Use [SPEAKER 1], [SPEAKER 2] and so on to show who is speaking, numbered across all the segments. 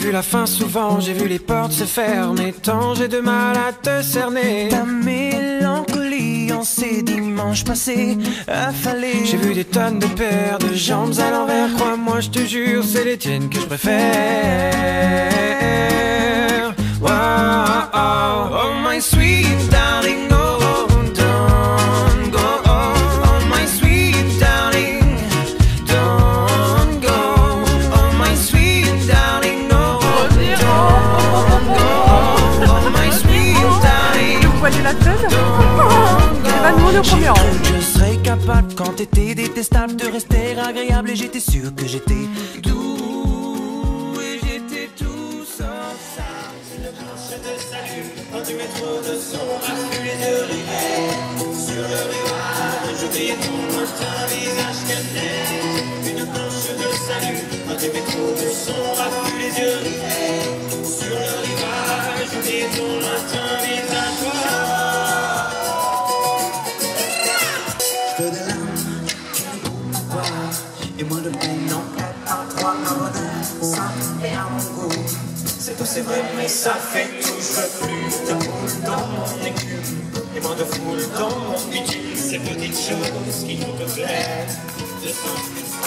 [SPEAKER 1] vu la fin souvent, j'ai vu les portes se fermer. Tant j'ai de mal à te cerner.
[SPEAKER 2] Ta mélancolie en ces dimanches passés affalés.
[SPEAKER 1] J'ai vu des tonnes de paires de jambes à l'envers. Crois-moi, je te jure, c'est les tiennes que je préfère. Wow, oh my sweet darling, oh don't go. Oh my sweet darling, don't go. Oh my sweet darling, no don't go. Oh my sweet darling,
[SPEAKER 3] Vous voyez la scène? Elle va demander au premier rang.
[SPEAKER 2] Je serais capable quand t'étais détestable de rester agréable et j'étais sûr que j'étais doux et j'étais tout sauf ça.
[SPEAKER 4] Une planche de salut, quand tu mets trop de son, afflue les yeux rivés. Sur le rivage, j'oublie ton lointain visage cané. Une planche de salut, quand tu mets trop de son, afflue les yeux rivés. Sur le rivage, j'oublie ton lointain visage.
[SPEAKER 2] Je veux des larmes qui ne pourront pas et moins de peine en 4 à 3 modes. Ça et à mon goût.
[SPEAKER 4] C'est tout, c'est vrai, mais ça fait tout. Je veux plus de foule dans mon écume et moins de foule dans mon bitume. Ces petites choses qui nous complètent de temps.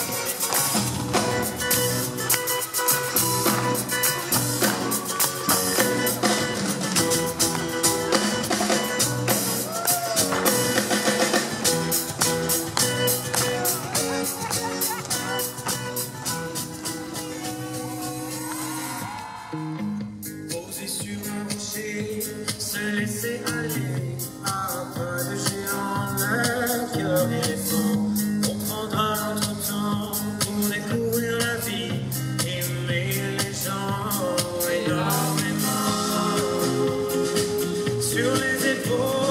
[SPEAKER 4] Poser sur un rocher, se laisser aller à un pas de géant, le cœur et les fonds. On prendra notre temps pour découvrir la vie, aimer les gens énormément. Sur les épaules